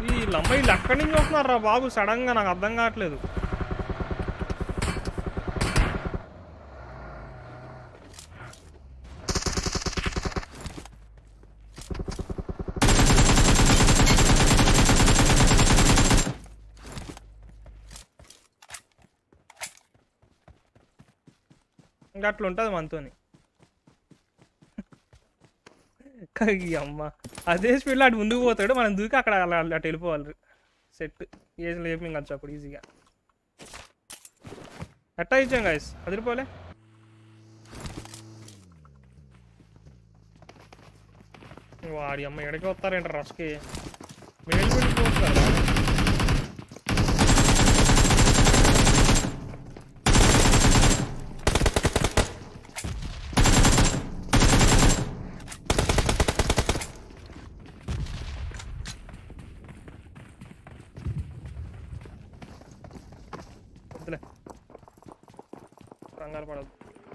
వీళ్ళు ఎక్కడి నుంచి వస్తున్నారా బాబు సడన్ గా నాకు అర్థం కావట్లేదు. ఇంకా అట్లా ఉంటుంది మనతోని. అమ్మ అదే స్పీడ్లో అటు ముందుకు పోతాడు, మనం దూకి అక్కడ అటు వెళ్ళిపోవాలి. సెట్ ఏజ్ లేపు ఇంకా అప్పుడు ఈజీగా ఎట్టా ఇచ్చాం గాయస్, అదిరిపోలే. వాడి అమ్మ ఎక్కడికి వస్తారేంట రష్కి మేలు వెళ్ళిపోతారా. కంగారు పడదు.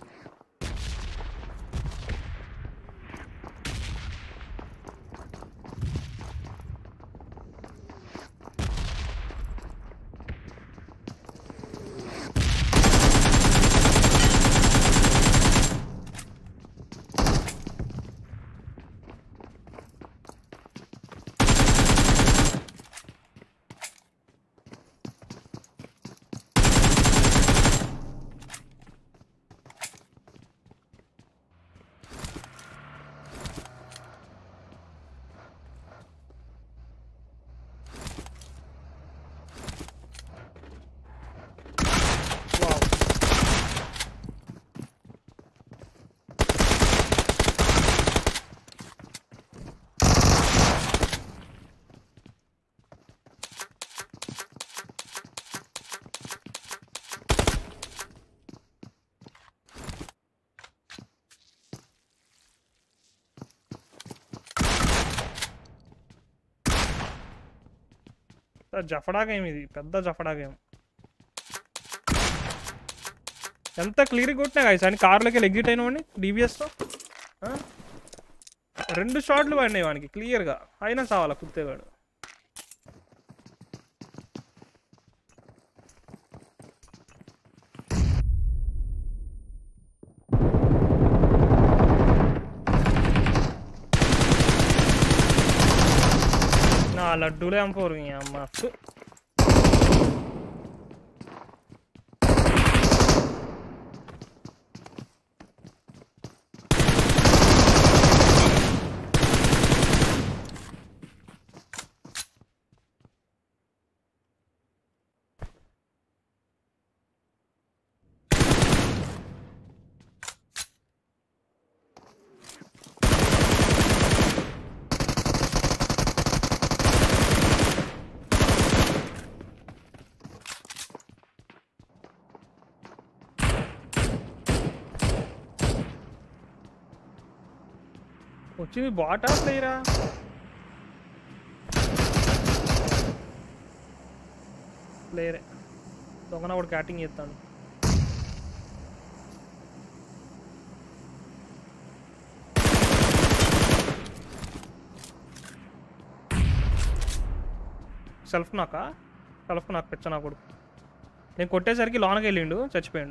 జఫడా గేమ్ ఇది, పెద్ద జఫడా గేమ్. ఎంత క్లియర్గా కొట్టినా కాదు అని కార్లోకి ఎగ్జిట్ అయిన వాడిని డీబీఎస్తో 2 షాట్లు పడినాయి వానికి క్లియర్గా, అయినా చావాలా కుత్తేవాడు. నా లడ్డూలే అమ్మపోరు అమ్మ. వచ్చింది బాటా ప్లేయరా? ప్లేయరే దొంగన కూడా క్యాటింగ్ చేస్తాడు. సెల్ఫ్ నాకు పెచ్చ నా కొడుకు. నేను కొట్టేసరికి లోనకి వెళ్ళిండు, చచ్చిపోయాడు.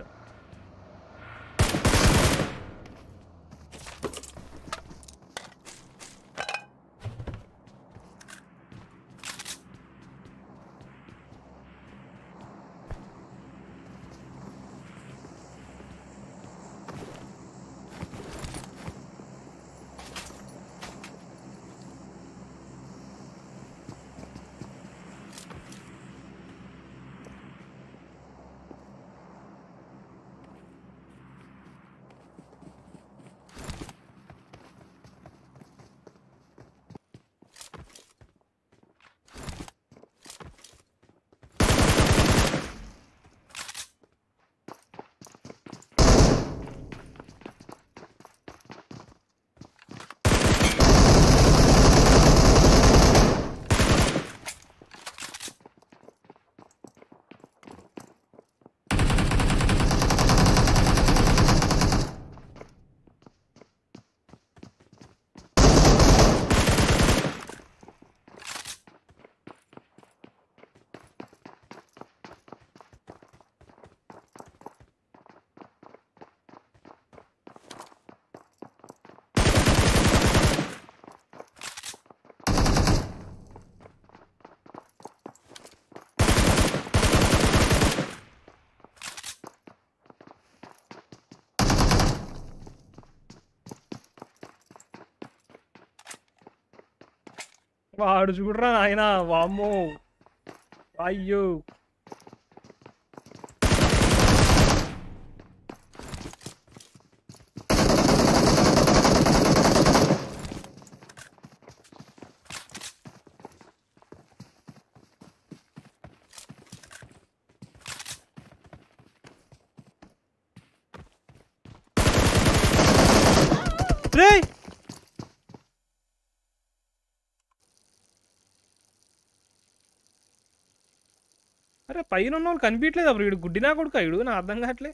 వాడు చూడరా ఆయన వామ్మో అయ్యో రే అరే పైన ఉన్న వాళ్ళు కనిపించలేదు అప్పుడు వీడు గుడ్డినా కొడుకు వీడు నా అర్థం కావట్లే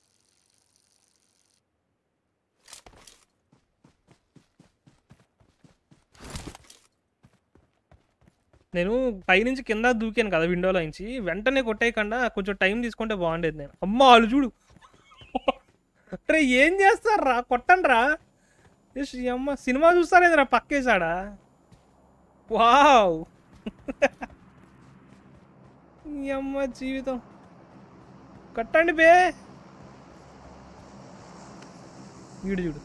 నేను పైనుంచి కింద దూకాను కదా విండోలో నుంచి వెంటనే కొట్టేయకుండా కొంచెం టైం తీసుకుంటే బాగుండేది నేను అమ్మ వాళ్ళు చూడు రే ఏం చేస్తారా కొట్టండి రా అమ్మ సినిమా చూస్తారేంద్రా పక్కేసాడా వావ్ ఈ అమ్మ జీవితం కట్టండి బే వీడు చూడు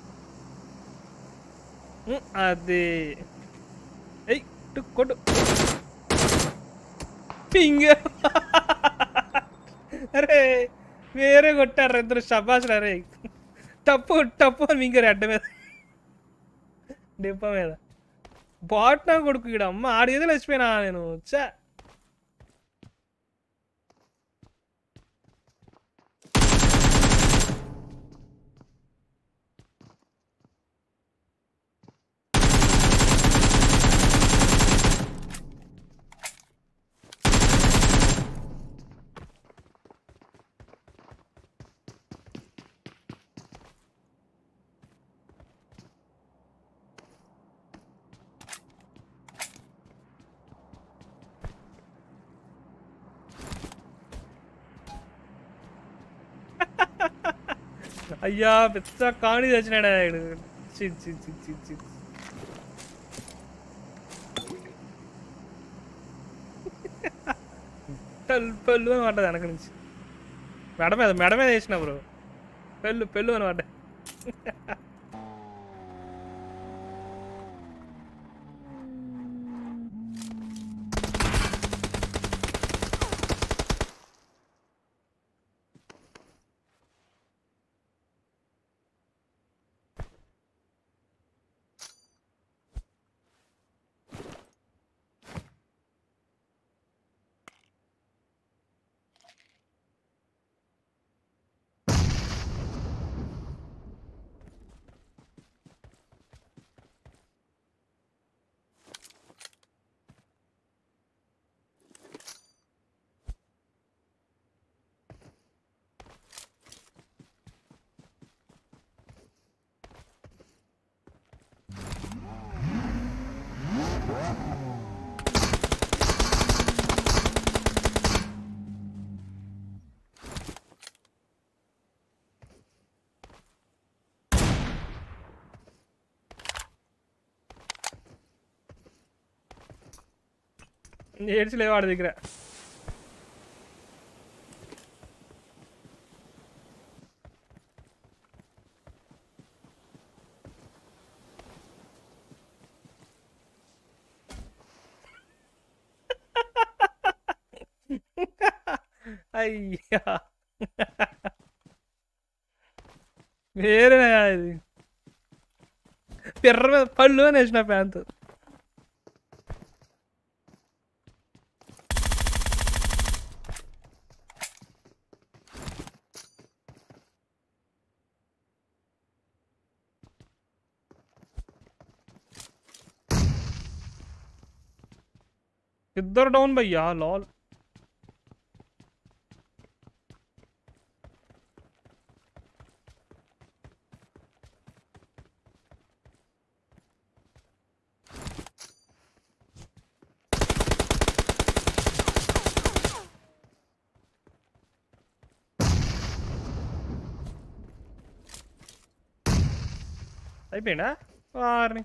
అదే ఎయ్ కొట్టు పింగ అరే వేరే కొట్టారు ఇద్దరు షబాష్ అరే టప్పు టప్పు అని మింగారు అడ్డ మీద డిప్ప మీద బాట్నా కొడుకు ఇక్కడ అమ్మ ఆడేదో లేచిపోయినా నేను చా అయ్యా పెద్ద కామెడీ తెచ్చినాడు ఆయన పెళ్ళు అని పడ్డది వెనక నుంచి మెడ మీద వేసిన బ్రో పెళ్ళు అని పడ్డా ఏడ్చలే వాడి దగ్గర అయ్యా వేరే ఇది పిర్ర మీద పళ్ళు అని వేసిన ప్యాంత్ इधर डाउन भैया लॉल అయిపోయిందా వారిని